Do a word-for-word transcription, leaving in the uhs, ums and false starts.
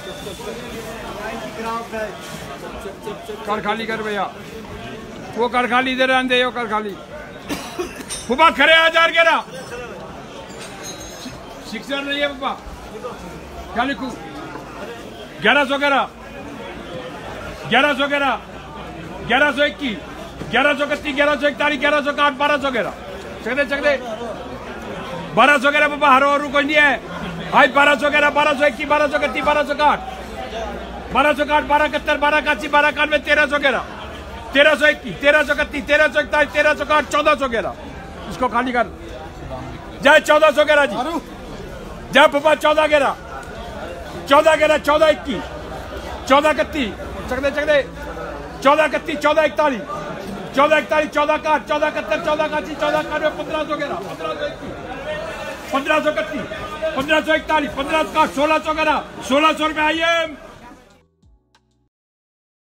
कर खाली कर भैया, वो कर खाली दे रहे दे, वो कर खाली फुफा खरे हजार ग्यारह सिक्सर नहीं है फुफा, क्या लिखू? ग्यारह सौ ग्यारह, ग्यारह सौ ग्यारह, ग्यारह सौ इक्कीस, ग्यारह सौ इकतीस, ग्यारह सौ इकतालीस, ग्यारह सौ आठ, बारह सौ ग्यारह चक दे चक दे, बारह सौ ग्यारह पापा हरो और कोई नहीं है। आज बारह सौ ग्यारह, बारह सौ इक्कीस, बारह सौ इकतीस, बारह सौ आठ, बारह सौ आठ, बारह इकहत्तर, बारह इक्यासी, बारह इक्यानवे, तेरह सौ ग्यारह, तेरह सौ इक्कीस, तेरह सौ इकतीस, तेरह सौ इकतालीस, तेरह सौ आठ, चौदह सौ ग्यारह। इसको खाली कर जाए, चौदह सौ ग्यारह जी जाए पापा, चौदह ग्यारह, चौदह ग्यारह, चौदह इक्कीस, चौदह इकतीस चक दे चक दे, चौदह इकतीस, चौदह इकतालीस, चौदह इकतालीस, चौदह आठ, चौदह इकहत्तर, चौदह इक्यासी, चौदह इक्यानवे, पंद्रह सौ ग्यारह, पंद्रह सौ इक्कीस, पंद्रह सौ इकतीस, पंद्रह सौ इकतालीस, पंद्रह सौ आठ, सोलह सौ ग्यारह, सोलह सौ रुपये आई एम